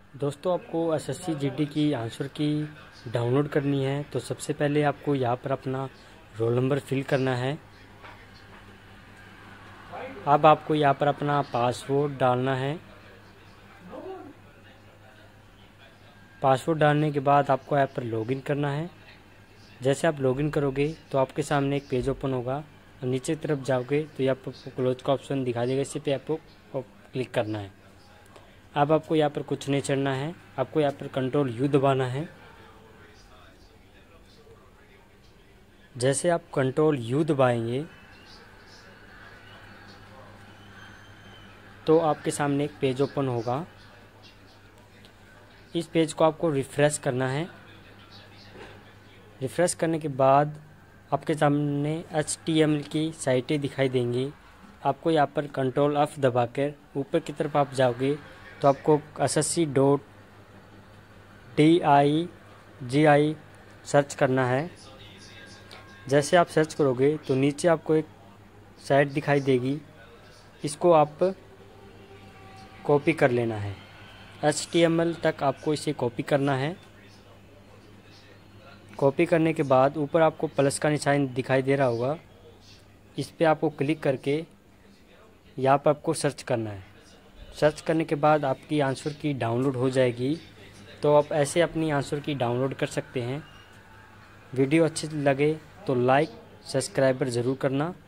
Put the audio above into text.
दोस्तों आपको SSC GD की आंसर की डाउनलोड करनी है तो सबसे पहले आपको यहाँ पर अपना रोल नंबर फिल करना है। अब आपको यहाँ पर अपना पासवर्ड डालना है। पासवर्ड डालने के बाद आपको यहाँ पर लॉगिन करना है। जैसे आप लॉगिन करोगे तो आपके सामने एक पेज ओपन होगा और नीचे की तरफ जाओगे तो यहाँ पर क्लोज का ऑप्शन दिखाई देगा, इसी पे आपको क्लिक करना है। अब आपको यहाँ पर कुछ नहीं चढ़ना है, आपको यहाँ पर कंट्रोल यू दबाना है। जैसे आप कंट्रोल यू दबाएंगे तो आपके सामने एक पेज ओपन होगा। इस पेज को आपको रिफ़्रेश करना है। रिफ़्रेश करने के बाद आपके सामने HTML की साइटें दिखाई देंगी। आपको यहाँ पर कंट्रोल F दबाकर ऊपर की तरफ आप जाओगे तो आपको ssc.dig सर्च करना है। जैसे आप सर्च करोगे तो नीचे आपको एक साइट दिखाई देगी, इसको आप कॉपी कर लेना है। HTML तक आपको इसे कॉपी करना है। कॉपी करने के बाद ऊपर आपको प्लस का निशान दिखाई दे रहा होगा, इस पर आपको क्लिक करके यहाँ पर आपको सर्च करना है। सर्च करने के बाद आपकी आंसर की डाउनलोड हो जाएगी। तो आप ऐसे अपनी आंसर की डाउनलोड कर सकते हैं। वीडियो अच्छी लगे तो लाइक सब्सक्राइबर ज़रूर करना।